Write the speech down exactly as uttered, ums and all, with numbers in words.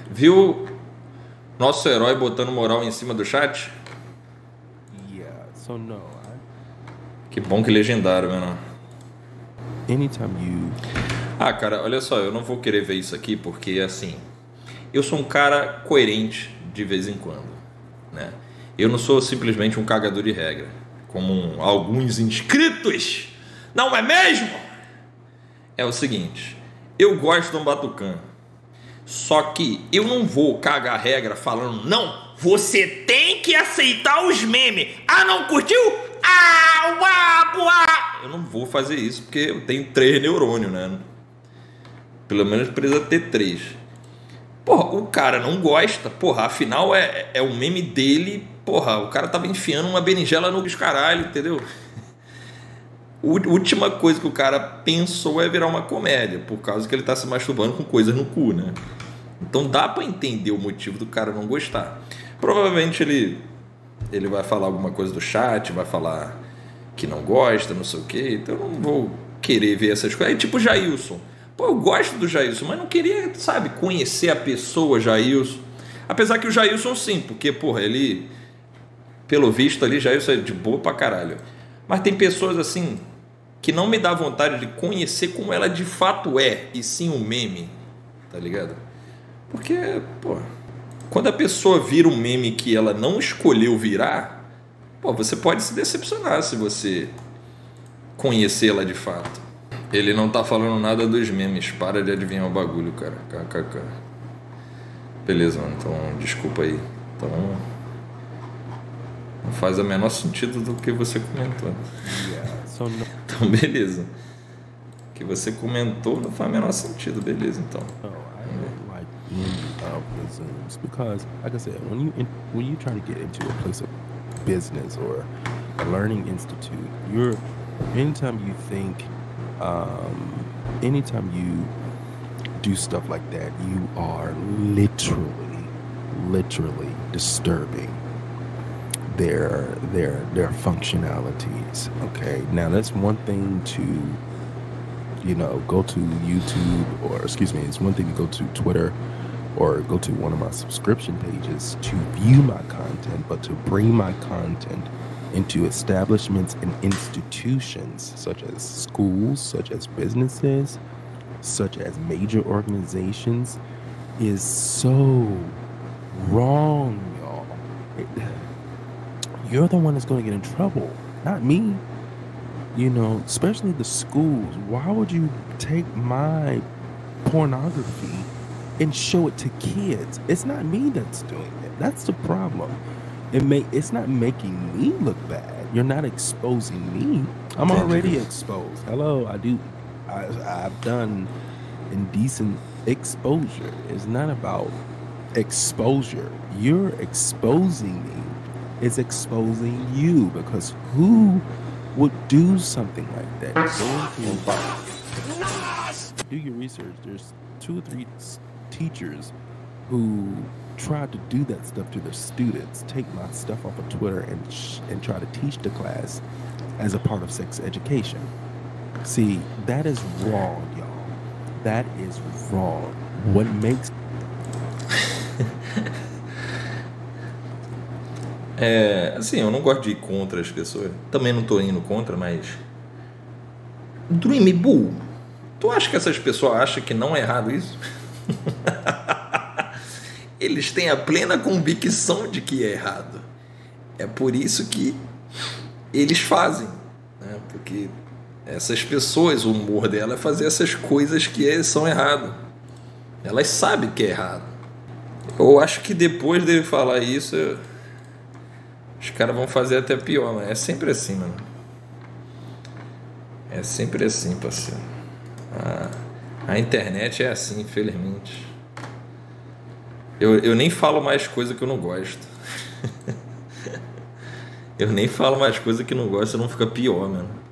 Viu nosso herói botando moral em cima do chat? Yeah, so no. I... Que bom que legendário, mano. Anytime you... Ah, cara, olha só, eu não vou querer ver isso aqui porque, assim, eu sou um cara coerente de vez em quando, né? Eu não sou simplesmente um cagador de regra, como um, alguns inscritos, não é mesmo? É o seguinte, eu gosto de um batucã, só que eu não vou cagar regra falando, não, você tem que aceitar os memes. Ah, não curtiu? Ah, uá, uá. Eu não vou fazer isso porque eu tenho três neurônios, né? Pelo menos precisa ter três. Porra, o cara não gosta. Porra, afinal é, é o meme dele. Porra, o cara tava enfiando uma berinjela no caralho, entendeu? A última coisa que o cara pensou é virar uma comédia, por causa que ele tá se masturbando com coisas no cu, né? Então dá pra entender o motivo do cara não gostar. Provavelmente ele, ele vai falar alguma coisa do chat, vai falar que não gosta, não sei o quê. Então eu não vou querer ver essas coisas. É tipo o Jailson. Pô, eu gosto do Jailson, mas não queria, sabe, conhecer a pessoa Jailson. Apesar que o Jailson sim, porque, porra, ele, pelo visto ali, Jailson é de boa pra caralho. Mas tem pessoas assim, que não me dá vontade de conhecer como ela de fato é, e sim um meme, tá ligado? Porque, pô, quando a pessoa vira um meme que ela não escolheu virar, pô, você pode se decepcionar se você conhecê-la de fato. Ele não tá falando nada dos memes. Para de adivinhar o bagulho, cara. Kkk. Beleza, mano. Então, desculpa aí. Então, não faz o menor sentido do que você comentou. Yeah, so no. Então, beleza. O que você comentou não faz o menor sentido. Beleza, então. No, I don't like any of the Zooms because, like I said, when you in, when you try to get into a place of business or a learning institute, you're anytime you think. Um, anytime you do stuff like that, you are literally, literally disturbing their their their functionalities. Okay, now that's one thing to, you know, go to YouTube or excuse me, it's one thing to go to Twitter or go to one of my subscription pages to view my content, but to bring my content into establishments and institutions such as schools, such as businesses, such as major organizations is so wrong, y'all. It, you're the one that's going to get in trouble, not me. You know, especially the schools. Why would you take my pornography and show it to kids? It's not me that's doing it. That's the problem. It may it's not making me look bad. You're not exposing me. I'm already exposed. Hello, I do I, I've done indecent exposure. It's not about exposure. You're exposing me. It's exposing you because who would do something like that? Go into, do your research. There's two or three teachers who tried to do that stuff to their students, take my stuff off of Twitter and sh- and try to teach the class as a part of sex education. See, that is wrong, y'all. That is wrong. What makes... É, assim, eu não gosto de ir contra as pessoas. Também não tô indo contra, mas... Dream Bull, tu acha que essas pessoas acham que não é errado isso? Eles têm a plena convicção de que é errado. É por isso que eles fazem, né? Porque essas pessoas, o humor dela é fazer essas coisas que são erradas. Elas sabem que é errado. Eu acho que depois dele falar isso, os caras vão fazer até pior, mas é sempre assim, mano. É sempre assim, parceiro. A, a internet é assim, infelizmente. Eu, eu nem falo mais coisa que eu não gosto. Eu nem falo mais coisa que não gosto, não fica pior, mano.